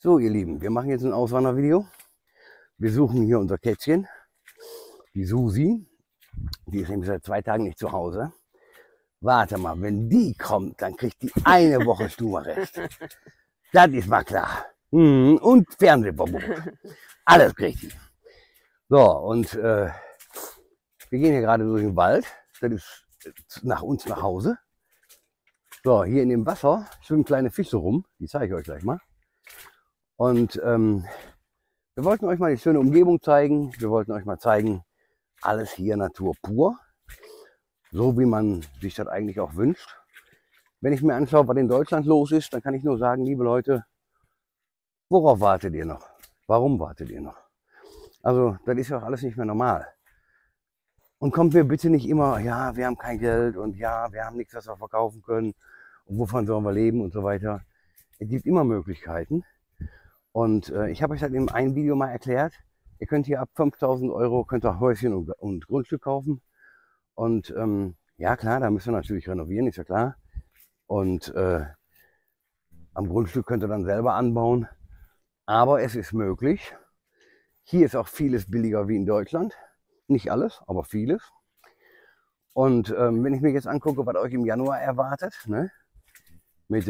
So, ihr Lieben, wir machen jetzt ein Auswandervideo. Wir suchen hier unser Kätzchen, die Susi. Die ist nämlich seit 2 Tagen nicht zu Hause. Warte mal, wenn die kommt, dann kriegt die eine Woche Stubenarrest. Das ist mal klar. Und Fernsehverbot. Alles kriegt die. So, und wir gehen hier gerade durch den Wald. Das ist nach uns nach Hause. So, hier in dem Wasser schwimmen kleine Fische rum. Die zeige ich euch gleich mal. Und wir wollten euch mal die schöne Umgebung zeigen. Wir wollten euch mal zeigen, alles hier Natur pur. So wie man sich das eigentlich auch wünscht. Wenn ich mir anschaue, was in Deutschland los ist, dann kann ich nur sagen, liebe Leute, worauf wartet ihr noch? Warum wartet ihr noch? Also, das ist ja auch alles nicht mehr normal. Und kommt mir bitte nicht immer, ja, wir haben kein Geld und ja, wir haben nichts, was wir verkaufen können und wovon sollen wir leben und so weiter. Es gibt immer Möglichkeiten. Und ich habe euch das in einem Video mal erklärt. Ihr könnt hier ab 5.000 Euro könnt ihr Häuschen und Grundstück kaufen. Und ja klar, da müssen wir natürlich renovieren, ist ja klar. Und am Grundstück könnt ihr dann selber anbauen. Aber es ist möglich. Hier ist auch vieles billiger wie in Deutschland. Nicht alles, aber vieles. Und wenn ich mir jetzt angucke, was euch im Januar erwartet, ne? Mit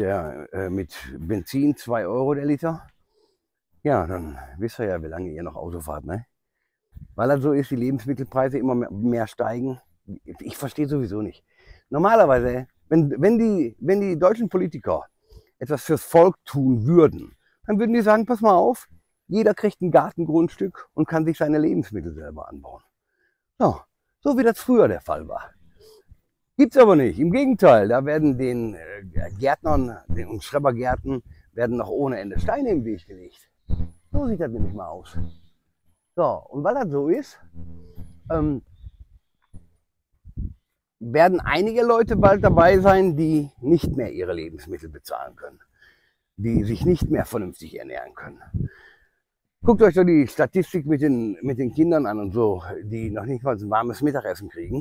Benzin 2 Euro der Liter. Ja, dann wisst ihr ja, wie lange ihr noch Auto fahrt, ne? Weil das so ist, die Lebensmittelpreise immer mehr steigen. Ich verstehe sowieso nicht. Normalerweise, wenn die deutschen Politiker etwas fürs Volk tun würden, dann würden die sagen, pass mal auf, jeder kriegt ein Gartengrundstück und kann sich seine Lebensmittel selber anbauen. So wie das früher der Fall war. Gibt's aber nicht. Im Gegenteil, da werden den Gärtnern, den Schrebergärten, werden noch ohne Ende Steine im Weg gelegt. So sieht das nämlich mal aus. So, und weil das so ist, werden einige Leute bald dabei sein, die nicht mehr ihre Lebensmittel bezahlen können. Die sich nicht mehr vernünftig ernähren können. Guckt euch doch die Statistik mit den Kindern an und so, die noch nicht mal ein warmes Mittagessen kriegen.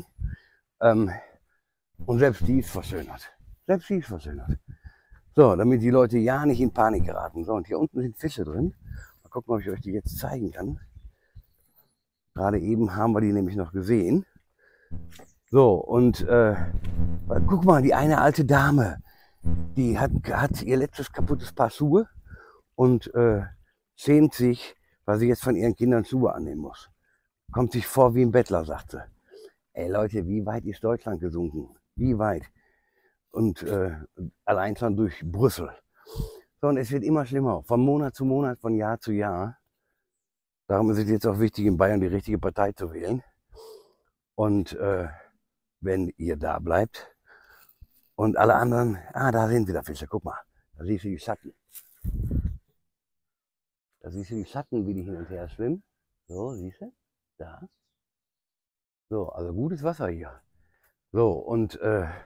Und selbst die ist verschönert. Selbst die ist verschönert. So, damit die Leute ja nicht in Panik geraten. So, und hier unten sind Fische drin. Mal gucken, ob ich euch die jetzt zeigen kann. Gerade eben haben wir die nämlich noch gesehen. So, und guck mal, die eine alte Dame, die hat ihr letztes kaputtes Paar Schuhe und schämt sich, weil sie jetzt von ihren Kindern Schuhe annehmen muss. Kommt sich vor wie ein Bettler, sagt sie. Ey Leute, wie weit ist Deutschland gesunken? Wie weit? Und allein schon durch Brüssel. So, und es wird immer schlimmer, von Monat zu Monat, von Jahr zu Jahr. Darum ist es jetzt auch wichtig, in Bayern die richtige Partei zu wählen. Und wenn ihr da bleibt und alle anderen, da sind wieder Fische, guck mal, da siehst du die Schatten. Da siehst du die Schatten, wie die hin und her schwimmen. So, siehst du? Da. So, also gutes Wasser hier. So, und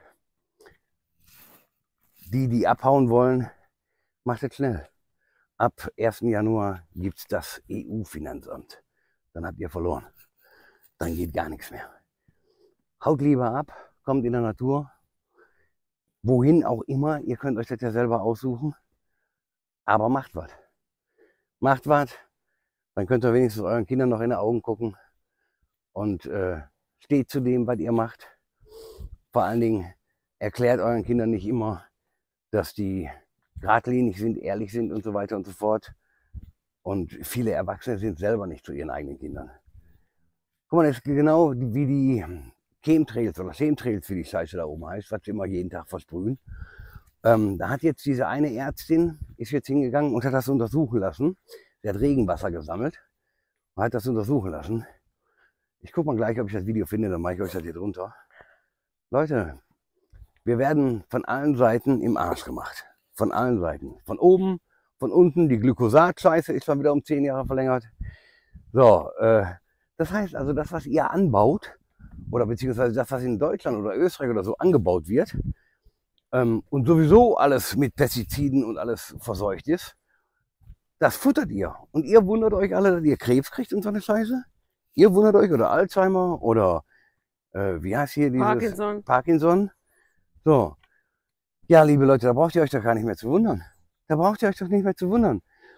die abhauen wollen, macht es schnell. Ab 1. Januar gibt es das EU-Finanzamt. Dann habt ihr verloren. Dann geht gar nichts mehr. Haut lieber ab, kommt in der Natur. Wohin auch immer, ihr könnt euch das ja selber aussuchen. Aber macht was. Macht was, dann könnt ihr wenigstens euren Kindern noch in die Augen gucken. Und steht zu dem, was ihr macht. Vor allen Dingen erklärt euren Kindern nicht immer, dass die geradlinig sind, ehrlich sind und so weiter und so fort. Und viele Erwachsene sind selber nicht zu ihren eigenen Kindern. Guck mal, das ist genau wie die Chemtrails oder Chemtrails, wie die Scheiße da oben heißt, was sie immer jeden Tag versprühen. Da hat jetzt diese eine Ärztin, ist jetzt hingegangen und hat das untersuchen lassen. Sie hat Regenwasser gesammelt und hat das untersuchen lassen. Ich gucke mal gleich, ob ich das Video finde, dann mache ich euch das hier drunter. Leute, wir werden von allen Seiten im Arsch gemacht. Von allen Seiten. Von oben, von unten. Die Glyphosat-Scheiße ist schon wieder um 10 Jahre verlängert. So, das heißt also, das, was ihr anbaut, oder beziehungsweise das, was in Deutschland oder Österreich oder so angebaut wird, und sowieso alles mit Pestiziden und alles verseucht ist, das futtert ihr. Und ihr wundert euch alle, dass ihr Krebs kriegt und so eine Scheiße. Ihr wundert euch, oder Alzheimer, oder wie heißt hier dieses? Parkinson. So. Ja, liebe Leute, da braucht ihr euch doch gar nicht mehr zu wundern. Da braucht ihr euch doch nicht mehr zu wundern.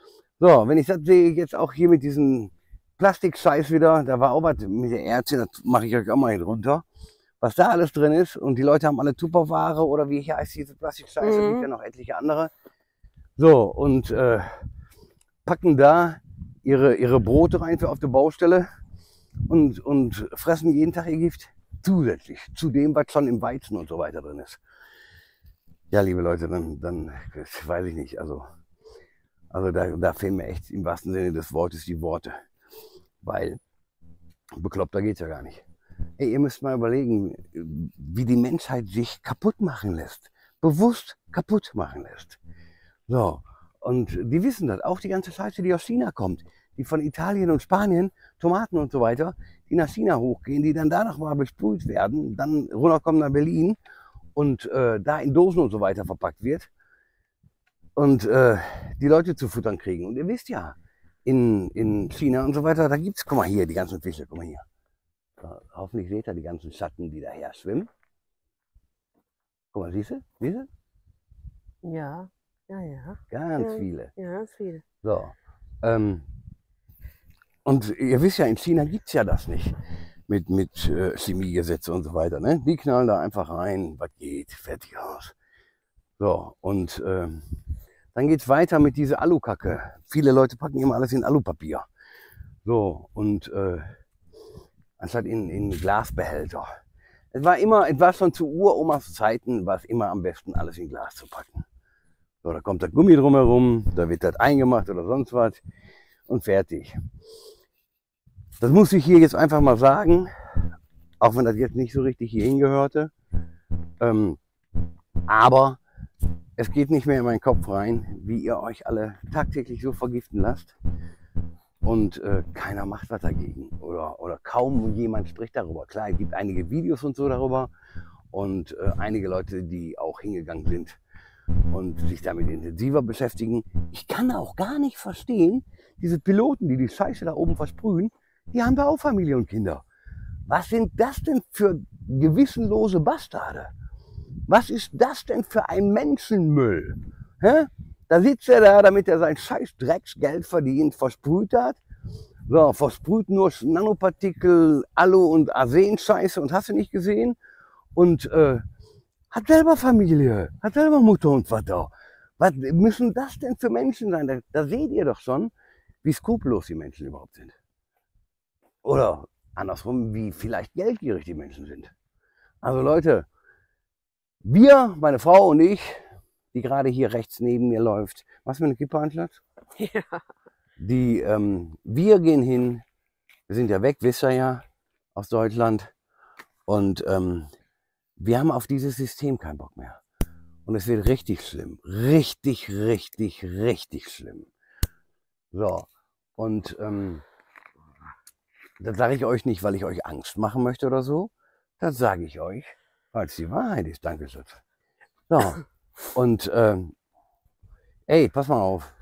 So, wenn ich das sehe, jetzt auch hier mit diesem Plastikscheiß wieder, da war auch was mit der Ärztin, das mache ich euch auch mal hier drunter, was da alles drin ist. Und die Leute haben alle Tupperware oder wie hier heißt diese Plastikscheiße, gibt ja noch etliche andere. So, und packen da ihre Brote rein für auf der Baustelle und fressen jeden Tag ihr Gift zusätzlich zu dem, was schon im Weizen und so weiter drin ist. Ja, liebe Leute, dann weiß ich nicht, also da fehlen mir echt im wahrsten Sinne des Wortes die Worte, weil bekloppter geht's ja gar nicht. Ey, ihr müsst mal überlegen, wie die Menschheit sich kaputt machen lässt, bewusst kaputt machen lässt. So, und die wissen das, auch die ganze Scheiße, die aus China kommt, die von Italien und Spanien, Tomaten und so weiter, die nach China hochgehen, die dann da nochmal besprüht werden, dann runterkommen nach Berlin und da in Dosen und so weiter verpackt wird und die Leute zu futtern kriegen. Und ihr wisst ja, in China und so weiter, da gibt's, guck mal hier, die ganzen Fische, guck mal hier. So, hoffentlich seht ihr die ganzen Schatten, die daher schwimmen. Guck mal, siehst du? Siehst du? Ja, ja. Ganz viele. Ja, ganz viele. So. Und ihr wisst ja, in China gibt's ja das nicht. Mit Chemiegesetze und so weiter. Ne? Die knallen da einfach rein, was geht, fertig aus. So, und dann geht's weiter mit dieser Alukacke. Viele Leute packen immer alles in Alupapier. So, und anstatt in Glasbehälter. Es war schon zu Uromas Zeiten, war es immer am besten, alles in Glas zu packen. So, da kommt das Gummi drumherum, da wird das eingemacht oder sonst was und fertig. Das muss ich hier jetzt einfach mal sagen, auch wenn das jetzt nicht so richtig hier hingehörte. Aber es geht nicht mehr in meinen Kopf rein, wie ihr euch alle tagtäglich so vergiften lasst. Und keiner macht was dagegen. Oder kaum jemand spricht darüber. Klar, es gibt einige Videos und so darüber. Und einige Leute, die auch hingegangen sind und sich damit intensiver beschäftigen. Ich kann auch gar nicht verstehen, diese Piloten, die die Scheiße da oben versprühen, die haben da auch Familie und Kinder. Was sind das denn für gewissenlose Bastarde? Was ist das denn für ein Menschenmüll? Hä? Da sitzt er da, damit er sein scheiß Drecksgeld verdient, versprüht hat. So, versprüht nur Nanopartikel, Alu und Arsen-Scheiße und hast du nicht gesehen? Und hat selber Familie, hat selber Mutter und Vater. Was müssen das denn für Menschen sein? Da seht ihr doch schon, wie skrupellos die Menschen überhaupt sind. Oder andersrum, wie vielleicht geldgierig die Menschen sind. Also Leute, wir, meine Frau und ich, die gerade hier rechts neben mir läuft, was für eine Kippe anstatt? Ja. Wir gehen hin, wir sind ja weg, wisst ihr ja, aus Deutschland. Und wir haben auf dieses System keinen Bock mehr. Und es wird richtig schlimm. Richtig, richtig, richtig schlimm. So, und das sage ich euch nicht, weil ich euch Angst machen möchte oder so. Das sage ich euch, weil es die Wahrheit ist. Dankeschön. So, und ey, pass mal auf.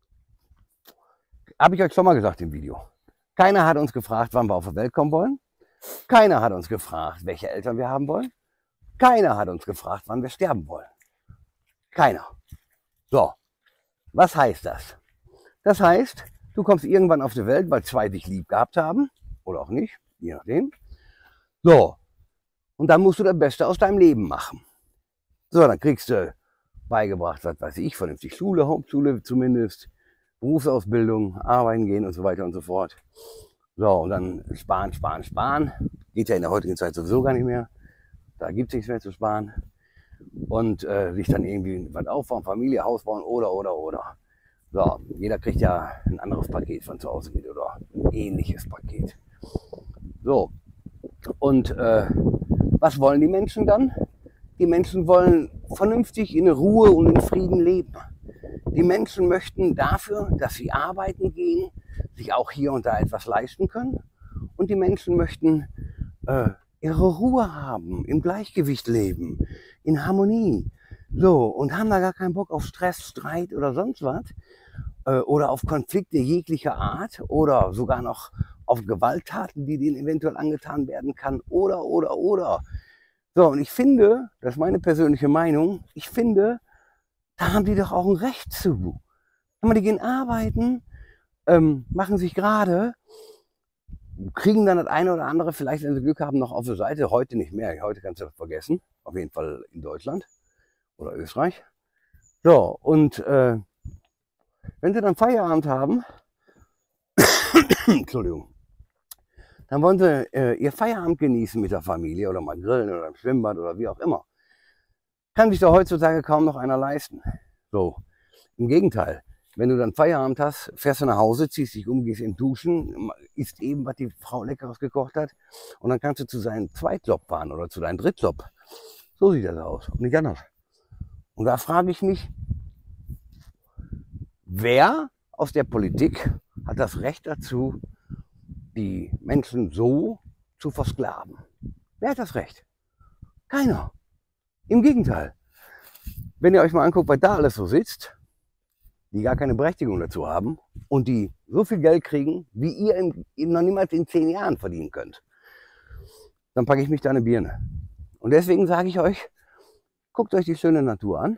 Habe ich euch schon mal gesagt im Video. Keiner hat uns gefragt, wann wir auf die Welt kommen wollen. Keiner hat uns gefragt, welche Eltern wir haben wollen. Keiner hat uns gefragt, wann wir sterben wollen. Keiner. So, was heißt das? Das heißt, du kommst irgendwann auf die Welt, weil zwei dich lieb gehabt haben. Oder auch nicht, je nachdem. So, und dann musst du das Beste aus deinem Leben machen. So, dann kriegst du beigebracht, was weiß ich, vernünftig Schule, Hauptschule zumindest, Berufsausbildung, arbeiten gehen und so weiter und so fort. So, und dann sparen, sparen, sparen. Geht ja in der heutigen Zeit sowieso gar nicht mehr. Da gibt es nichts mehr zu sparen. Und sich dann irgendwie was aufbauen, Familie, Haus bauen oder. So, jeder kriegt ja ein anderes Paket von zu Hause mit oder ein ähnliches Paket. So, und was wollen die Menschen dann? Die Menschen wollen vernünftig in Ruhe und in Frieden leben. Die Menschen möchten dafür, dass sie arbeiten gehen, sich auch hier und da etwas leisten können. Und die Menschen möchten ihre Ruhe haben, im Gleichgewicht leben, in Harmonie. So, und haben da gar keinen Bock auf Stress, Streit oder sonst was. Oder auf Konflikte jeglicher Art oder sogar noch auf Gewalttaten, die denen eventuell angetan werden kann oder. So, und ich finde, das ist meine persönliche Meinung, ich finde, da haben die doch auch ein Recht zu. Die gehen arbeiten, machen sich gerade, kriegen dann das eine oder andere, vielleicht wenn sie Glück haben, noch auf der Seite. Heute nicht mehr, heute kannst du das vergessen. Auf jeden Fall in Deutschland oder Österreich. So, und wenn sie dann Feierabend haben, Entschuldigung, dann wollen sie ihr Feierabend genießen mit der Familie oder mal grillen oder im Schwimmbad oder wie auch immer. Kann sich doch heutzutage kaum noch einer leisten. So, im Gegenteil. Wenn du dann Feierabend hast, fährst du nach Hause, ziehst dich um, gehst in Duschen, isst eben, was die Frau Leckeres gekocht hat und dann kannst du zu seinem Zweitjob fahren oder zu deinem Drittjob. So sieht das aus und nicht anders. Und da frage ich mich, wer aus der Politik hat das Recht dazu, die Menschen so zu versklaven? Wer hat das Recht? Keiner. Im Gegenteil. Wenn ihr euch mal anguckt, was da alles so sitzt, die gar keine Berechtigung dazu haben und die so viel Geld kriegen, wie ihr noch niemals in 10 Jahren verdienen könnt, dann packe ich mich da eine Birne. Und deswegen sage ich euch, guckt euch die schöne Natur an.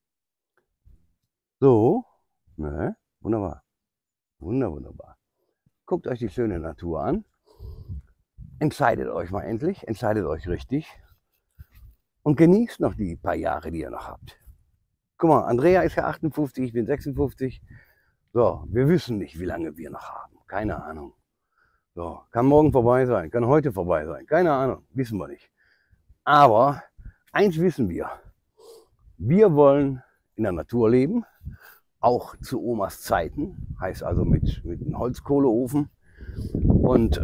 So, ne, wunderbar. Wunderbar. Guckt euch die schöne Natur an. Entscheidet euch mal endlich, entscheidet euch richtig und genießt noch die paar Jahre, die ihr noch habt. Guck mal, Andrea ist ja 58, ich bin 56. So, wir wissen nicht, wie lange wir noch haben. Keine Ahnung. So, kann morgen vorbei sein, kann heute vorbei sein. Keine Ahnung, wissen wir nicht. Aber eins wissen wir. Wir wollen in der Natur leben, auch zu Omas Zeiten. Heißt also mit einem Holzkohleofen. Und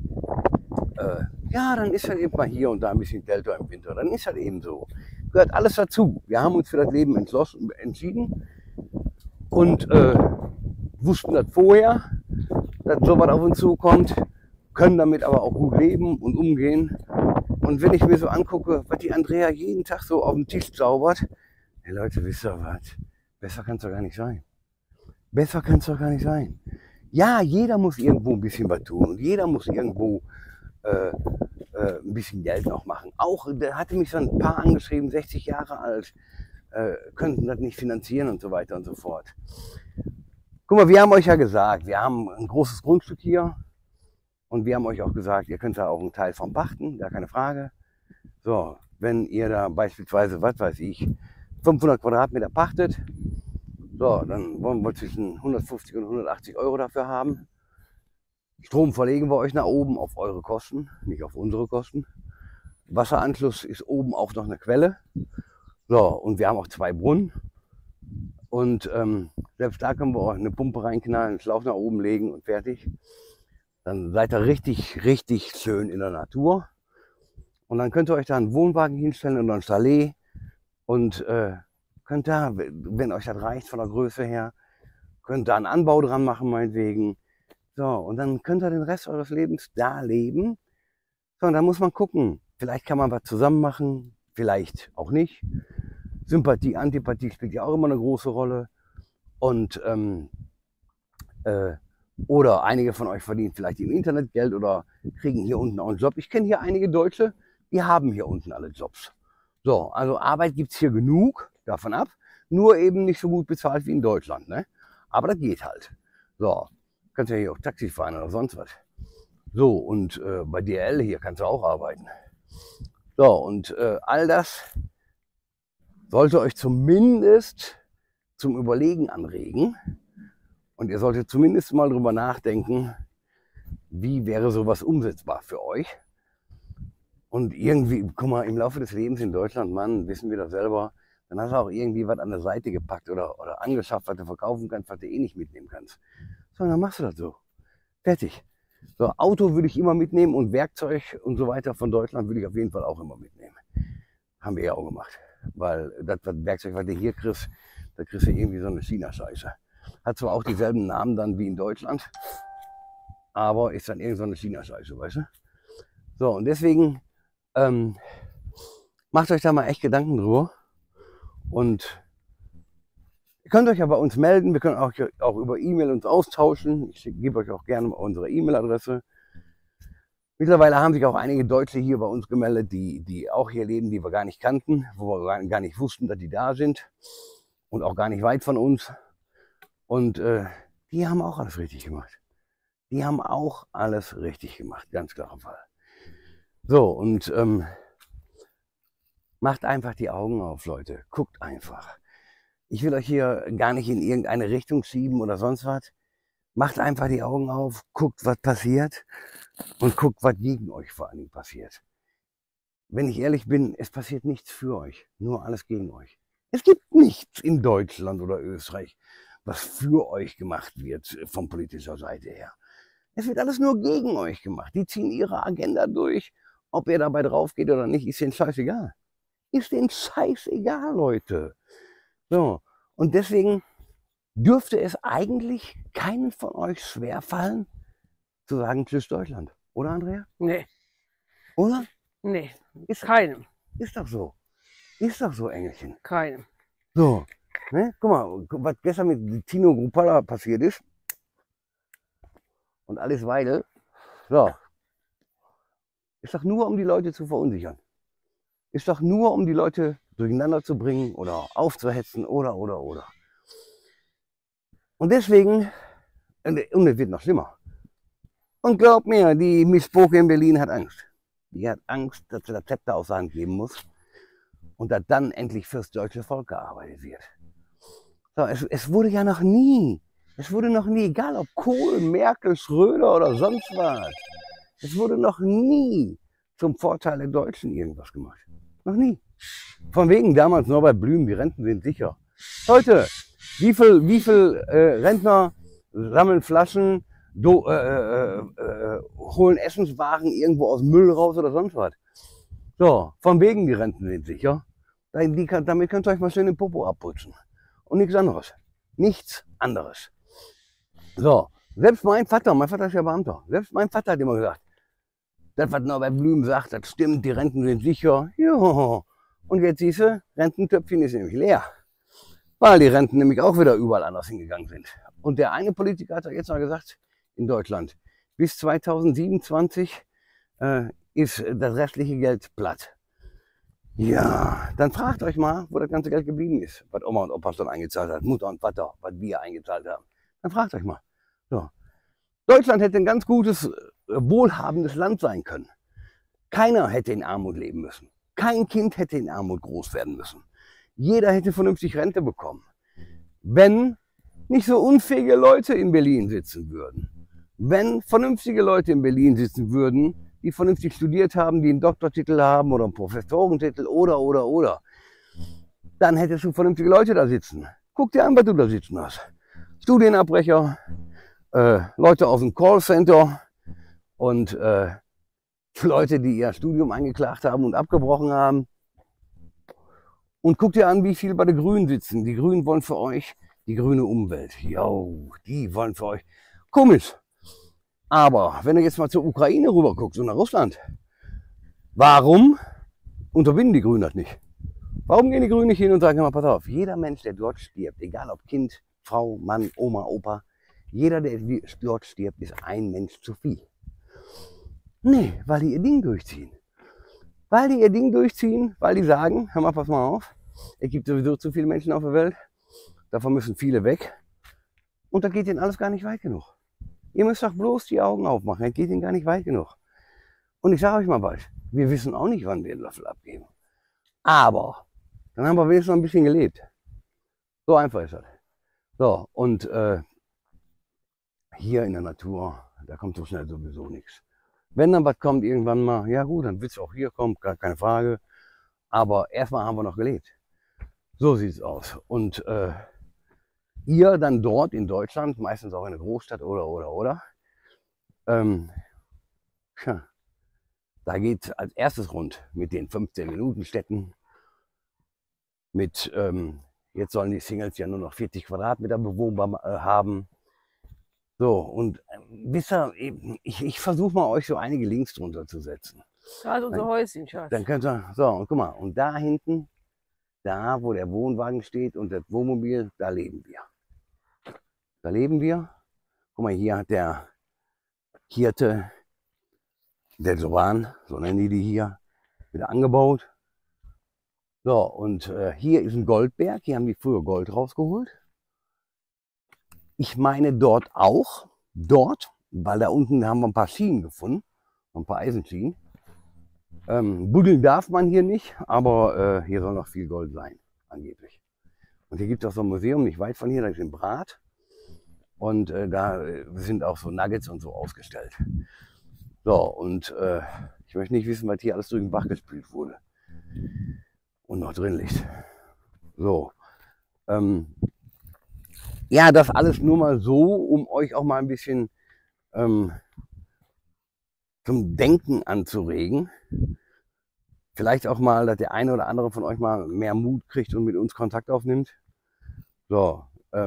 ja, dann ist halt eben mal hier und da ein bisschen kälter im Winter. Dann ist halt eben so. Gehört alles dazu. Wir haben uns für das Leben entschieden und wussten das vorher, dass sowas auf uns zukommt, können damit aber auch gut leben und umgehen. Und wenn ich mir so angucke, was die Andrea jeden Tag so auf dem Tisch zaubert, hey Leute, wisst ihr was? Besser kann es doch gar nicht sein. Besser kann es doch gar nicht sein. Ja, jeder muss irgendwo ein bisschen was tun und jeder muss irgendwo ein bisschen Geld noch machen. Auch, da hatte mich so ein paar angeschrieben, 60 Jahre alt, könnten das nicht finanzieren und so weiter und so fort. Guck mal, wir haben euch ja gesagt, wir haben ein großes Grundstück hier und wir haben euch auch gesagt, ihr könnt da auch einen Teil von pachten, gar keine Frage. So, wenn ihr da beispielsweise, was weiß ich, 500 Quadratmeter pachtet, so, dann wollen wir zwischen 150 und 180 Euro dafür haben. Strom verlegen wir euch nach oben auf eure Kosten, nicht auf unsere Kosten. Wasseranschluss ist oben auch noch eine Quelle. So, und wir haben auch 2 Brunnen. Und selbst da können wir auch eine Pumpe reinknallen, einen Schlauch nach oben legen und fertig. Dann seid ihr richtig, richtig schön in der Natur. Und dann könnt ihr euch da einen Wohnwagen hinstellen oder ein Chalet. Und könnt da, wenn euch das reicht von der Größe her, könnt da einen Anbau dran machen, meinetwegen. So, und dann könnt ihr den Rest eures Lebens da leben. So, und dann muss man gucken. Vielleicht kann man was zusammen machen, vielleicht auch nicht. Sympathie, Antipathie spielt ja auch immer eine große Rolle. Und oder einige von euch verdienen vielleicht im Internet Geld oder kriegen hier unten auch einen Job. Ich kenne hier einige Deutsche, die haben hier unten alle Jobs. So, also Arbeit gibt es hier genug, davon ab. Nur eben nicht so gut bezahlt wie in Deutschland. Ne? Aber das geht halt. So. Kannst ja hier auch Taxi fahren oder sonst was. So, und bei DHL hier kannst du auch arbeiten. So, und all das sollte euch zumindest zum Überlegen anregen. Und ihr solltet zumindest mal drüber nachdenken, wie wäre sowas umsetzbar für euch. Und irgendwie, guck mal, im Laufe des Lebens in Deutschland, Mann, wissen wir das selber, dann hast du auch irgendwie was an der Seite gepackt oder angeschafft, was du verkaufen kannst, was du eh nicht mitnehmen kannst. So, dann machst du das so. Fertig. So, Auto würde ich immer mitnehmen und Werkzeug und so weiter von Deutschland würde ich auf jeden Fall auch immer mitnehmen. Haben wir ja auch gemacht. Weil das Werkzeug, was du hier kriegst, da kriegst du irgendwie so eine China-Scheiße. Hat zwar auch dieselben Namen dann wie in Deutschland, aber ist dann irgend so eine China-Scheiße, weißt du? So, und deswegen macht euch da mal echt Gedanken drüber. Und ihr könnt euch ja bei uns melden, wir können auch über E-Mail uns austauschen. Ich gebe euch auch gerne unsere E-Mail-Adresse. Mittlerweile haben sich auch einige Deutsche hier bei uns gemeldet, die auch hier leben, die wir gar nicht kannten, wo wir gar nicht wussten, dass die da sind und auch gar nicht weit von uns. Und die haben auch alles richtig gemacht. Die haben auch alles richtig gemacht, ganz klarer Fall. So, und macht einfach die Augen auf, Leute. Guckt einfach. Ich will euch hier gar nicht in irgendeine Richtung schieben oder sonst was. Macht einfach die Augen auf, guckt, was passiert und guckt, was gegen euch vor allen Dingen passiert. Wenn ich ehrlich bin, es passiert nichts für euch, nur alles gegen euch. Es gibt nichts in Deutschland oder Österreich, was für euch gemacht wird von politischer Seite her. Es wird alles nur gegen euch gemacht. Die ziehen ihre Agenda durch. Ob ihr dabei drauf geht oder nicht, ist denen scheißegal. Ist denen scheißegal, Leute. So, und deswegen dürfte es eigentlich keinen von euch schwerfallen, zu sagen, tschüss Deutschland. Oder, Andrea? Nee, Oder? nee, Ist, keinem, ist doch so. Ist doch so, Engelchen. keinem. So, ne? Guck mal, was gestern mit Tino Gruppalla passiert ist. Und alles Weidel. So. Ist doch nur, um die Leute zu verunsichern. Ist doch nur, um die Leute durcheinander zu bringen oder aufzuhetzen oder. Und deswegen, und es wird noch schlimmer. Und glaub mir, die Miss Spoke in Berlin hat Angst. Die hat Angst, dass sie das Zepter aus der Hand geben muss und dass dann endlich fürs deutsche Volk gearbeitet wird. So, es wurde ja noch nie, egal ob Kohl, Merkel, Schröder oder sonst was, es wurde noch nie zum Vorteil der Deutschen irgendwas gemacht. Noch nie. Von wegen damals Norbert Blüm, die Renten sind sicher. Heute, wie viel Rentner sammeln Flaschen, holen Essenswaren irgendwo aus Müll raus oder sonst was. So, von wegen die Renten sind sicher. Damit könnt ihr euch mal schön den Popo abputzen. Und nichts anderes. Nichts anderes. So, selbst mein Vater ist ja Beamter, selbst mein Vater hat immer gesagt, das, was Norbert Blüm sagt, das stimmt, die Renten sind sicher. Jo. Und jetzt siehst du, Rententöpfchen ist nämlich leer. Weil die Renten nämlich auch wieder überall anders hingegangen sind. Und der eine Politiker hat jetzt mal gesagt, in Deutschland, bis 2027 ist das restliche Geld platt. Ja, dann fragt euch mal, wo das ganze Geld geblieben ist, was Oma und Opa schon eingezahlt hat, Mutter und Vater, was wir eingezahlt haben. Dann fragt euch mal. So. Deutschland hätte ein ganz gutes, wohlhabendes Land sein können. Keiner hätte in Armut leben müssen. Kein Kind hätte in Armut groß werden müssen. Jeder hätte vernünftig Rente bekommen. Wenn nicht so unfähige Leute in Berlin sitzen würden. Wenn vernünftige Leute in Berlin sitzen würden, die vernünftig studiert haben, die einen Doktortitel haben oder einen Professorentitel oder. Dann hättest du vernünftige Leute da sitzen. Guck dir an, was du da sitzen hast. Studienabbrecher, Leute aus dem Callcenter und Leute, die ihr Studium eingeklagt haben und abgebrochen haben. Und guck dir an, wie viele bei den Grünen sitzen. Die Grünen wollen für euch die grüne Umwelt. Jo, die wollen für euch. Komisch. Aber wenn du jetzt mal zur Ukraine rüber guckst und nach Russland, warum unterbinden die Grünen das nicht? Warum gehen die Grünen nicht hin und sagen, mal, pass auf, jeder Mensch, der dort stirbt, egal ob Kind, Frau, Mann, Oma, Opa, jeder, der dort stirbt, ist ein Mensch zu viel. Nee, weil die ihr Ding durchziehen. Weil die ihr Ding durchziehen, weil die sagen, hör mal, pass mal auf, es gibt sowieso zu viele Menschen auf der Welt, davon müssen viele weg und da geht ihnen alles gar nicht weit genug. Ihr müsst doch bloß die Augen aufmachen, es geht ihnen gar nicht weit genug. Und ich sage euch mal was, wir wissen auch nicht, wann wir den Löffel abgeben. Aber dann haben wir wenigstens noch ein bisschen gelebt. So einfach ist das. So, und hier in der Natur, da kommt so schnell sowieso nichts. Wenn dann was kommt irgendwann mal, ja gut, dann wird es auch hier kommen, gar keine Frage. Aber erstmal haben wir noch gelebt. So sieht es aus. Und ihr dann dort in Deutschland, meistens auch in der Großstadt oder. Da geht es als erstes rund mit den 15-Minuten-Städten. Mit, jetzt sollen die Singles ja nur noch 40 Quadratmeter bewohnbar haben. So, und wisst ihr, ich versuche mal euch so einige Links drunter zu setzen. Da ist unser Häuschen, Schatz. Dann könnt ihr, so, und guck mal, und da hinten, da wo der Wohnwagen steht und das Wohnmobil, da leben wir. Da leben wir. Guck mal, hier hat der Hirte, der Soran, so nennen die hier, wieder angebaut. So, und hier ist ein Goldberg, hier haben die früher Gold rausgeholt. Ich meine dort auch, dort, weil da unten haben wir ein paar Schienen gefunden, ein paar Eisenschienen. Buddeln darf man hier nicht, aber hier soll noch viel Gold sein, angeblich. Und hier gibt es auch so ein Museum, nicht weit von hier, das ist in Brath. Und da sind auch so Nuggets und so ausgestellt. So, und ich möchte nicht wissen, was hier alles durch den Bach gespült wurde. Und noch drin liegt. So. Ja, das alles nur mal so, um euch auch mal ein bisschen zum Denken anzuregen. Vielleicht auch mal, dass der eine oder andere von euch mal mehr Mut kriegt und mit uns Kontakt aufnimmt. So,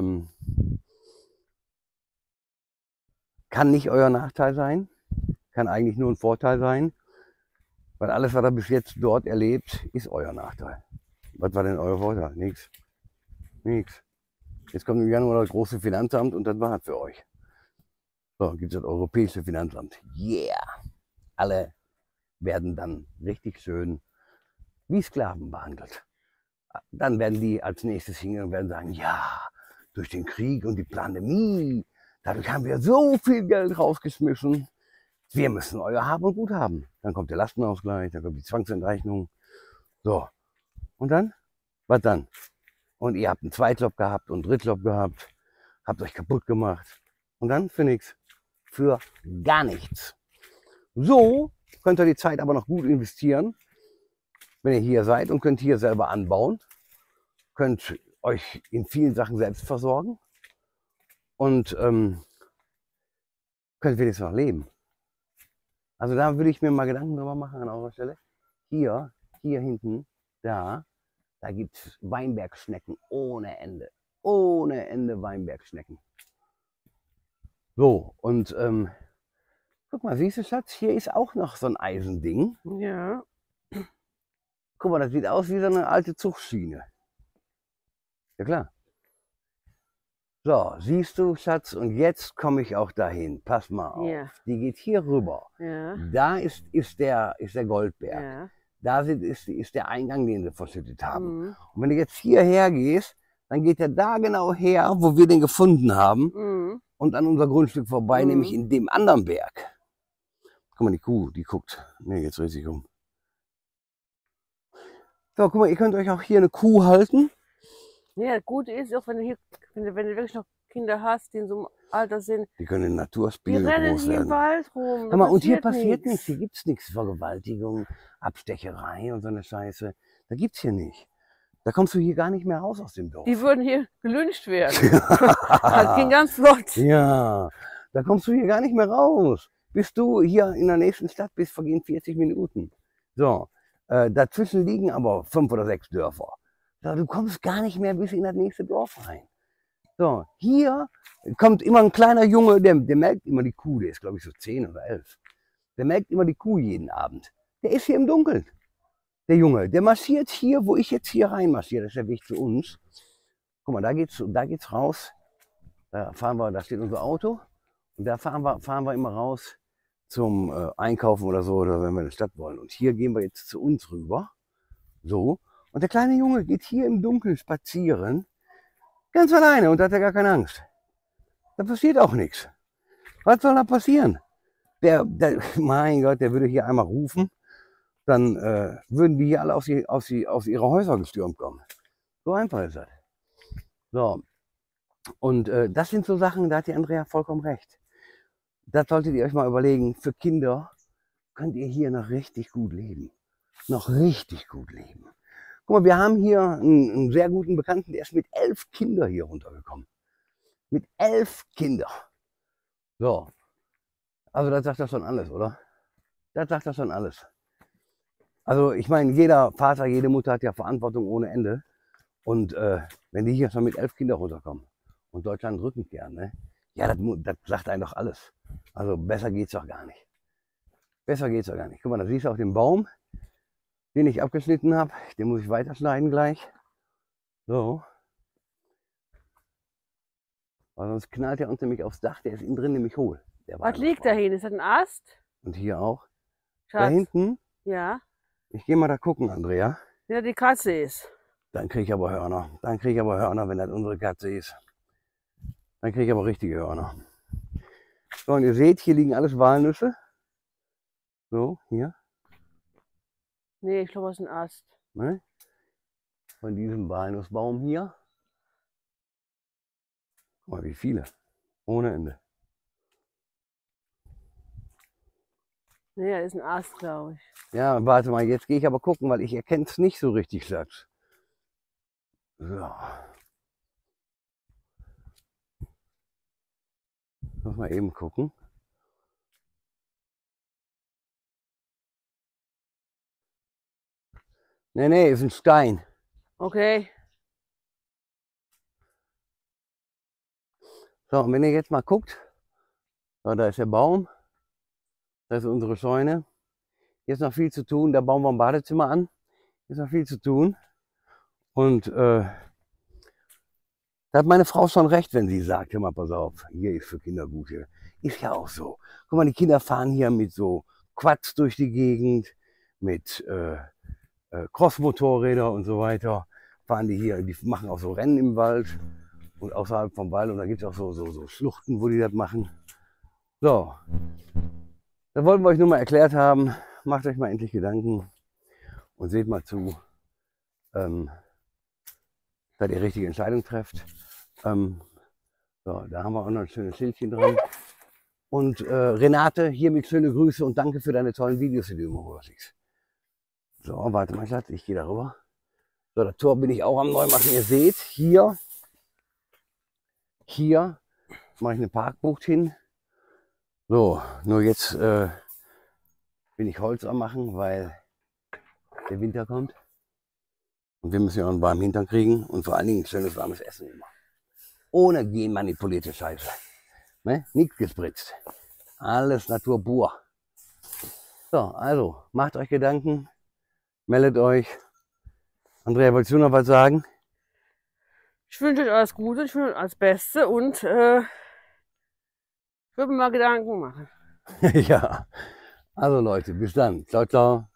kann nicht euer Nachteil sein, kann eigentlich nur ein Vorteil sein, weil alles, was ihr bis jetzt dort erlebt, ist euer Nachteil. Was war denn euer Vorteil? Nichts. Nichts. Jetzt kommt im Januar das große Finanzamt und das war es für euch. So, gibt es das europäische Finanzamt. Yeah! Alle werden dann richtig schön wie Sklaven behandelt. Dann werden die als nächstes hingehen und werden sagen, ja, durch den Krieg und die Pandemie, dadurch haben wir so viel Geld rausgeschmissen. Wir müssen euer Hab und Gut haben. Dann kommt der Lastenausgleich, dann kommt die Zwangsentrechnung. So, und dann? Was dann? Und ihr habt einen Zweitjob gehabt und einen Drittjob gehabt, habt euch kaputt gemacht. Und dann für nichts. Für gar nichts. So könnt ihr die Zeit aber noch gut investieren, wenn ihr hier seid und könnt hier selber anbauen. Könnt euch in vielen Sachen selbst versorgen und könnt wenigstens noch leben. Also da würde ich mir mal Gedanken drüber machen an eurer Stelle. Hier hinten, da gibt es Weinbergschnecken ohne Ende. Ohne Ende Weinbergschnecken. So, und guck mal, siehst du, Schatz, hier ist auch noch so ein Eisending. Ja. Guck mal, das sieht aus wie so eine alte Zugschiene. Ja klar. So, siehst du, Schatz, und jetzt komme ich auch dahin. Pass mal auf. Ja. Die geht hier rüber. Ja. Da ist der Goldberg. Ja. Da ist der Eingang, den sie verschüttet haben. Mhm. Und wenn du jetzt hierher gehst, dann geht er da genau her, wo wir den gefunden haben. Mhm. Und an unser Grundstück vorbei, nämlich in dem anderen Berg. Guck mal, die Kuh, die guckt. Ne, jetzt dreht sich um. So, guck mal, ihr könnt euch auch hier eine Kuh halten. Ja, gut ist auch, wenn du wirklich noch Kinder hast, die in so einem Alter sind. Die können in Die Naturspielen rennen groß hier im werden. Wald rum. Hör mal, und hier passiert nichts. Hier gibt es nichts. Vergewaltigung, Abstecherei und so eine Scheiße. Da gibt's hier nicht. Da kommst du hier gar nicht mehr raus aus dem Dorf. Die würden hier gelyncht werden. Das ging ganz flott. Ja, da kommst du hier gar nicht mehr raus. Bis du hier in der nächsten Stadt bist, vergehen 40 Minuten. So, dazwischen liegen aber 5 oder 6 Dörfer. So, du kommst gar nicht mehr bis in das nächste Dorf rein. So, hier kommt immer ein kleiner Junge, der melkt immer die Kuh, der ist glaube ich so 10 oder 11. Der melkt immer die Kuh jeden Abend. Der ist hier im Dunkeln. Der Junge, der marschiert hier, wo ich jetzt hier reinmarschiere, das ist der Weg zu uns. Guck mal, da geht's raus. Da fahren wir, da steht unser Auto. Und da fahren wir immer raus zum Einkaufen oder so, oder wenn wir in die Stadt wollen. Und hier gehen wir jetzt zu uns rüber. So. Und der kleine Junge geht hier im Dunkeln spazieren. Ganz alleine und hat ja gar keine Angst. Da passiert auch nichts. Was soll da passieren? Mein Gott, der würde hier einmal rufen. Dann würden die hier alle aus ihre Häuser gestürmt kommen. So einfach ist das. So. Und das sind so Sachen, da hat die Andrea vollkommen recht. Das solltet ihr euch mal überlegen. Für Kinder könnt ihr hier noch richtig gut leben. Noch richtig gut leben. Guck mal, wir haben hier einen sehr guten Bekannten, der ist mit 11 Kindern hier runtergekommen. Mit 11 Kindern. So. Also das sagt das schon alles, oder? Das sagt das schon alles. Also ich meine, jeder Vater, jede Mutter hat ja Verantwortung ohne Ende. Und wenn die hier schon mit 11 Kindern runterkommen und Deutschland rücken kehren, ne? Ja, das sagt einem doch alles. Also besser geht's doch gar nicht. Besser geht's doch gar nicht. Guck mal, da siehst du auch den Baum, den ich abgeschnitten habe. Den muss ich weiterschneiden gleich. So. Weil sonst knallt er uns nämlich aufs Dach. Der ist innen drin nämlich hohl. Was liegt da hin? Ist das ein Ast? Und hier auch. Schatz. Da hinten. Ja. Ich gehe mal da gucken, Andrea. Ja, die Katze ist. Dann kriege ich aber Hörner. Dann kriege ich aber Hörner, wenn das unsere Katze ist. Dann kriege ich aber richtige Hörner. So, und ihr seht, hier liegen alles Walnüsse. So, hier. Nee, ich glaube, das ist ein Ast. Ne? Von diesem Walnussbaum hier. Guck mal, wie viele. Ohne Ende. Nee, das ist ein Ast, glaube ich. Ja, warte mal, jetzt gehe ich aber gucken, weil ich erkenne es nicht so richtig, Schatz. So. Muss mal eben gucken. Nee, ist ein Stein. Okay. So, und wenn ihr jetzt mal guckt, so, da ist der Baum, da ist unsere Scheune. Hier ist noch viel zu tun, da bauen wir ein Badezimmer an. Hier ist noch viel zu tun. Und da hat meine Frau schon recht, wenn sie sagt, hör mal, pass auf, hier ist für Kinder gut hier. Ist ja auch so. Guck mal, die Kinder fahren hier mit so Quads durch die Gegend, mit Crossmotorräder und so weiter. Fahren die hier, die machen auch so Rennen im Wald und außerhalb vom Wald. Und da gibt es auch so Schluchten, wo die das machen. So, da wollten wir euch nur mal erklärt haben. Macht euch mal endlich Gedanken und seht mal zu, dass ihr die richtige Entscheidung trefft. So, da haben wir auch noch ein schönes Schildchen dran. Und Renate, hiermit schöne Grüße und danke für deine tollen Videos, die du immer rüberschickst. So, warte mal, Schatz, ich gehe darüber. So, das Tor bin ich auch am Neumachen. Ihr seht, hier mache ich eine Parkbucht hin. So, nur jetzt bin ich Holz am machen, weil der Winter kommt. Und wir müssen ja auch einen warmen Hintern kriegen und vor allen Dingen ein schönes warmes Essen immer. Ohne genmanipulierte Scheiße. Ne? Nichts gespritzt. Alles Natur pur. So, also macht euch Gedanken, meldet euch. Andrea, wolltest du noch was sagen? Ich wünsche euch alles Gute, ich wünsche euch alles Beste und ich würde mir mal Gedanken machen. Ja, also Leute, bis dann. Ciao, ciao.